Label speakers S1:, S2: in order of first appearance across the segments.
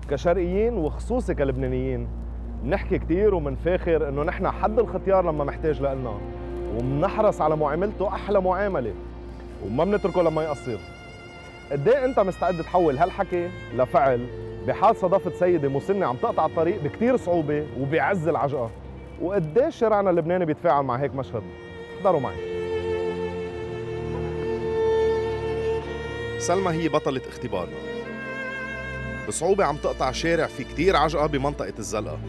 S1: كشرقيين وخصوصي كلبنانيين بنحكي كثير ومنفاخر انه نحن حد الختيار لما محتاج لنا، ومنحرص على معاملته احلى معامله وما بنتركه لما يقصر. قد ايه انت مستعد تحول هالحكي لفعل بحال صادفت سيده مسنه عم تقطع الطريق بكثير صعوبه وبيعز العجقه؟ وقد ايه شارعنا اللبناني بيتفاعل مع هيك مشهد؟ احضروا معي. سلمى هي بطلة اختبارنا. بصعوبة عم تقطع شارع في كتير عجقة بمنطقة الزلقة.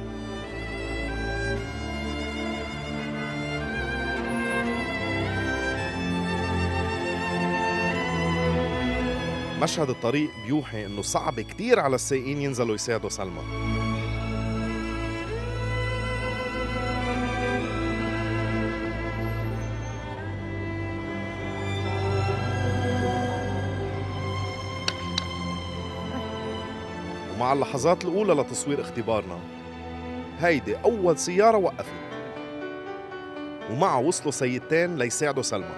S1: مشهد الطريق بيوحي انه صعب كتير على السائقين ينزلوا يساعدوا سلمى. ومع اللحظات الأولى لتصوير اختبارنا، هيدي أول سيارة وقفت ومعها وصلوا سيدتين ليساعدوا سلمى.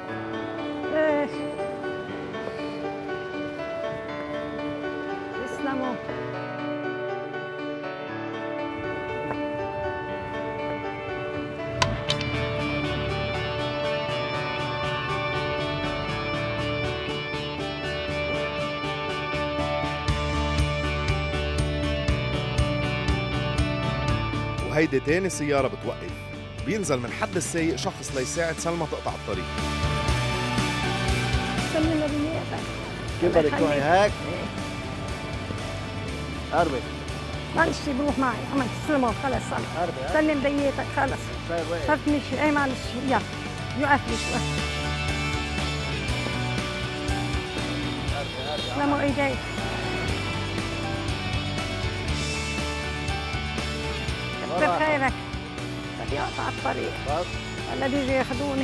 S2: يسلموا.
S1: وهيدي تاني سيارة بتوقف، بينزل من حد السايق شخص ليساعد سلمى تقطع الطريق.
S2: سلم بنيتك.
S3: كيف بدك تروحي هيك؟ قربي.
S2: معلش بروح معي، عملت سلموا خلص صار. سلم بنيتك خلص. صرت مشي، اي معلش يلا يوقف لي شوي. سلموا ايديك. كتر خيرك. بدي اقطع الطريق. هلا بيجي ياخذوني.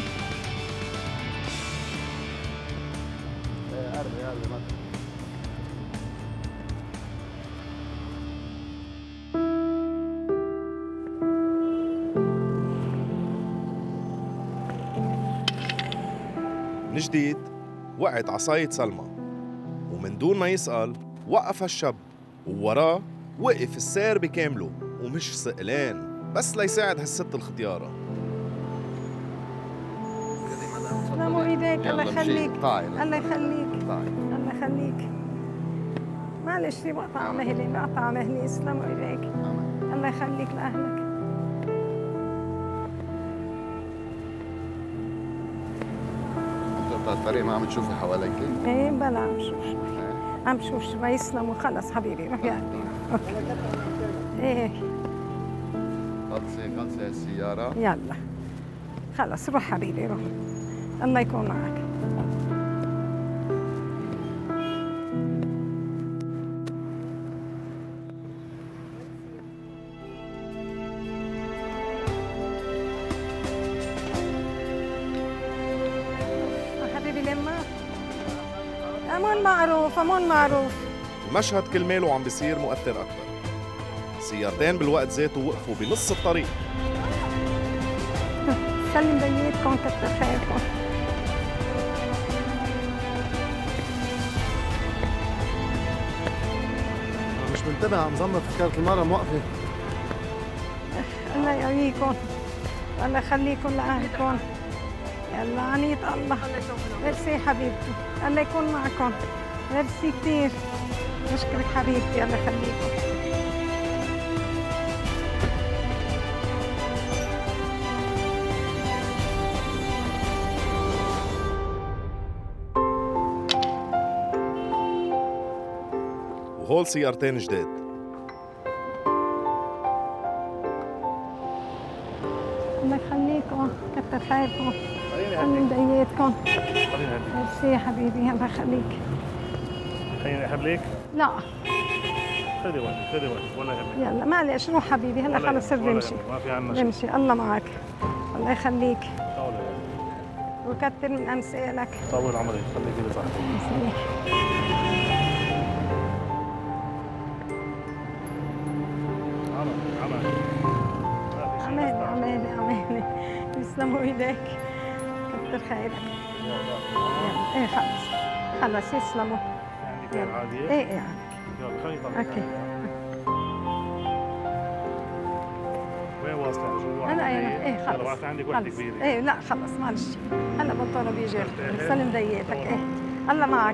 S1: من جديد وقعت عصاية سلمى، ومن دون ما يسأل وقف الشاب، ووراه وقف السير بكامله ومش سئلان بس ليساعد هالست الختيارة.
S2: سلموا ايديك. الله يخليك. الله يخليك. الله يخليك. معلش بقطع مهلي بقطع مهلي. سلموا ايديك. الله يخليك لاهلك.
S3: الطريق ما عم تشوفي حواليك؟
S2: ايه بلا عم شوف شوي. عم شوف شوي. يسلموا خلص حبيبي روح يا قلبي. اوكي. ايه
S3: خلصي السيارة.
S2: يلا خلص روح حبيبي روح. الله يكون معك. حبيبي لما أمون معروف أمون معروف.
S1: المشهد كل ماله عم بيصير مؤثر أكثر. سيارتين بالوقت ذاته وقفوا بنص الطريق.
S2: سلم بنيتكم كتر خيركم.
S3: مش منتبه على نظامنا تذكرة المرة موقفة.
S2: الله يقويكم. الله يخليكم لأهلكم. يلا عنيت الله. ميرسي حبيبتي. الله يكون معكم. ميرسي كثير. بشكرك حبيبتي. الله يخليكم.
S1: وهول سيارتين جداد.
S2: الله يخليكم. كتر خيركم. سلم بقيتكم. ميرسي يا حبيبي. الله يخليك.
S4: خليني احبليك؟
S2: لا
S4: خذي وقتك ولا يهمك.
S2: يلا معلش روح حبيبي. هلا خلص صرت نمشي.
S4: ما في عنا شيء.
S2: نمشي. الله معك. الله يخليك.
S4: طول
S2: وكتر من امثالك.
S4: طول عمرك. خليكي بصحتك.
S2: عمالي يسلموا ايديك. كتر خيرك. ايه خلص يسلموا.
S4: عندك عادية؟
S2: ايه يعني
S4: يلا خليني طلع.
S2: اوكي.
S4: خلاص يعني جوا
S2: انا ايه خلص
S4: يلا بعث عندك وحده
S2: خلص.
S4: كبيره.
S2: ايه لا خلص معلش، هلا بطلوا بيجي
S4: مرتاحة؟
S2: سلم دياتك. ايه هلا معك.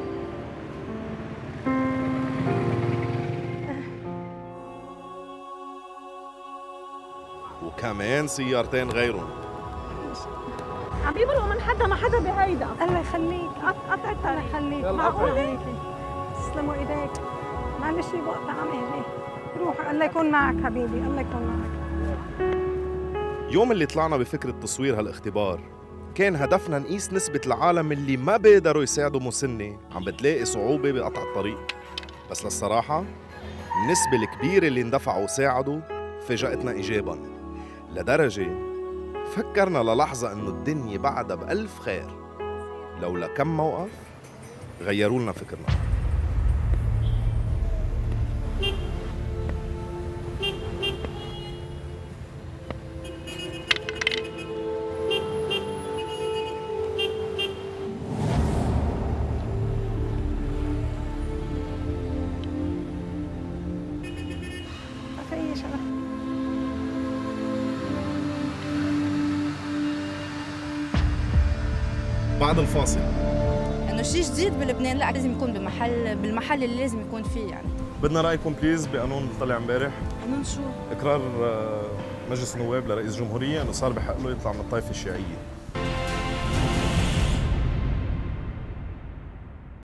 S1: وكمان سيارتين غيرهم.
S5: عم يمرقوا من حدا ما حدا بهيدا.
S2: الله يخليك قطع الله يخليك. معقول هيك؟ تسلموا ايديك. معلش بقطع عم ايه روح. الله يكون معك حبيبي، الله يكون معك.
S1: يوم اللي طلعنا بفكرة تصوير هالاختبار كان هدفنا نقيس نسبة العالم اللي ما بيقدروا يساعدوا مسنة عم بتلاقي صعوبة بقطع الطريق. بس للصراحة النسبة الكبيرة اللي اندفعوا وساعدوا فاجأتنا إيجاباً، لدرجة فكرنا للحظة إنه الدنيا بعدها بألف خير لولا كم موقف غيروا لنا فكرنا.
S2: فيش أنا.
S1: بعد الفاصل
S6: انه شيء جديد بلبنان لا لازم يكون بالمحل اللي لازم يكون فيه يعني.
S1: بدنا رأيكم بليز بقانون اللي طلع امبارح،
S6: قانون شو؟
S1: إقرار مجلس النواب لرئيس الجمهورية إنه صار بحق له يطلع من الطائفة الشيعية.